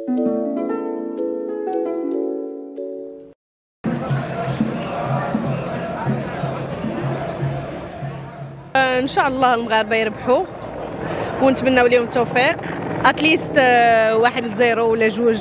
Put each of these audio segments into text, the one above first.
ان شاء الله المغاربه يربحوا ونتمنوا لهم التوفيق اتليست 1-0 ولا 2.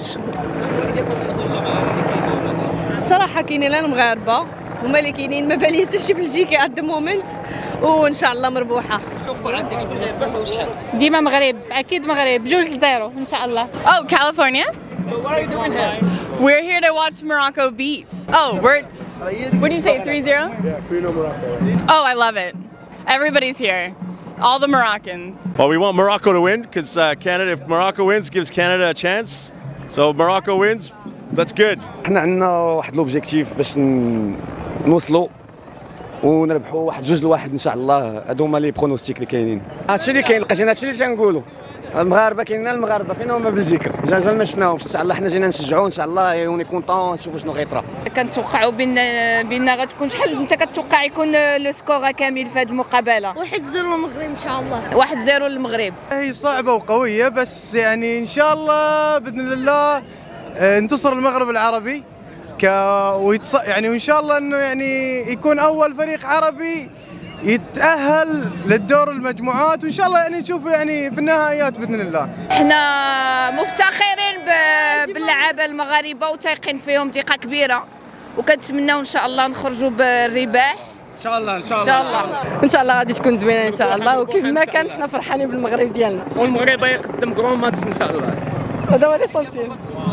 صراحه كاينين المغاربه هما اللي كاينين، ما بالي حتى شي بلجيكي ات ذا مومنت، وان شاء الله مربوحه. عندك شكون غيربح وشحال؟ ديما مغرب، اكيد مغرب 2-0 ان شاء الله. Oh, California? So what are you doing here? We're here to watch Morocco beat. Oh, what did you say, 3-0? Yeah, 3-0 Morocco. Oh, I love it. Everybody's here. All the Moroccans. Well, we want Morocco to win because Canada, if Morocco wins, gives Canada a chance. So Morocco wins, that's good. احنا عندنا واحد لوبجيكتيف باش نوصلوا ونربحوا 1-2 ان شاء الله. هادو هما لي برونوستيك اللي كاينين. هادشي اللي كاين، لقيت هادشي اللي تنقولوا. المغاربه كاينين المغاربه فين هما بلجيكا مازال ما شفناهمش. ان شاء الله حنا جينا نشجعوا ان شاء الله وني كونطون نشوفوا شنو غيطرا. كنتوقعوا بان غتكون شحال انت كتوقع يكون لو سكور كامل في هذه المقابله؟ 1-0 المغرب ان شاء الله. 1-0 للمغرب. هي صعبه وقويه بس يعني ان شاء الله باذن الله انتصر المغرب العربي يعني وان شاء الله انه يعني يكون اول فريق عربي يتأهل للدور المجموعات، وان شاء الله يعني نشوف يعني في النهائيات باذن الله. احنا مفتخرين باللعابه المغاربه وتايقين فيهم ثقه كبيره، وكنتمناو ان شاء الله نخرجوا بالرباح ان شاء الله. ان شاء الله غادي تكون زوينه ان شاء الله، وكيف ما كان حنا فرحانين بالمغرب ديالنا. والمغرب يقدم كرون ماتش ان شاء الله. هذا هو ليسونسيال.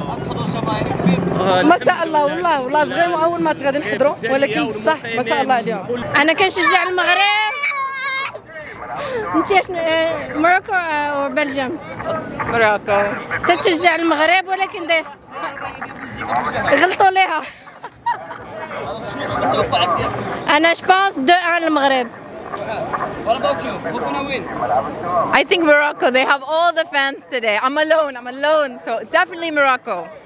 ما شاء الله والله فريمون اول ماتش غادي نحضروا، ولكن بصح ما شاء الله عليهم. انا كنشجع المغرب. انت موروكو او بلجيم؟ موروكو. تتشجع المغرب ولكن غلطوا ليها. شنو التوقعات ديالك؟ انا جوبونس 2-1 المغرب. What about you? Who's gonna win? I think Morocco. They have all the fans today. I'm alone, so definitely Morocco.